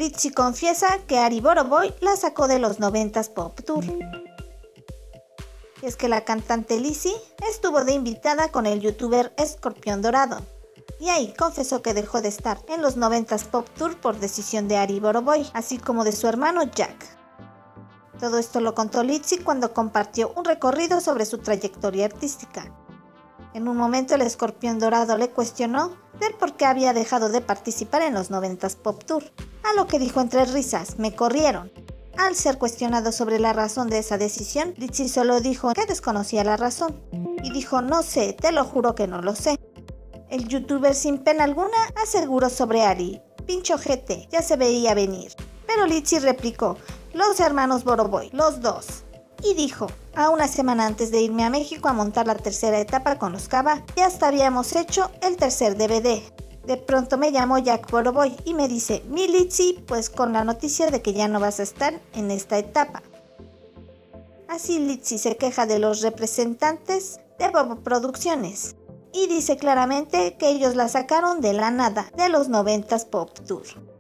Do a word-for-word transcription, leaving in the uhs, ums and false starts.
Litzy confiesa que Ari Boroboy la sacó de los noventas Pop Tour. Es que la cantante Litzy estuvo de invitada con el youtuber Escorpión Dorado, y ahí confesó que dejó de estar en los noventas Pop Tour por decisión de Ari Boroboy, así como de su hermano Jack. Todo esto lo contó Litzy cuando compartió un recorrido sobre su trayectoria artística. En un momento el Escorpión Dorado le cuestionó del por qué había dejado de participar en los noventas Pop Tour, a lo que dijo entre risas: "Me corrieron". Al ser cuestionado sobre la razón de esa decisión, Litzy solo dijo que desconocía la razón, y dijo: "No sé, te lo juro que no lo sé". El youtuber sin pena alguna aseguró sobre Ari: "Pincho G T, ya se veía venir". Pero Litzy replicó: "Los hermanos Boroboy, los dos". Y dijo: "A una semana antes de irme a México a montar la tercera etapa con los Cava, ya hasta habíamos hecho el tercer D V D. De pronto me llamó Jack Boroboy y me dice: mi Litzy, pues con la noticia de que ya no vas a estar en esta etapa". Así Litzy se queja de los representantes de Bobo Producciones y dice claramente que ellos la sacaron de la nada de los noventas Pop Tour.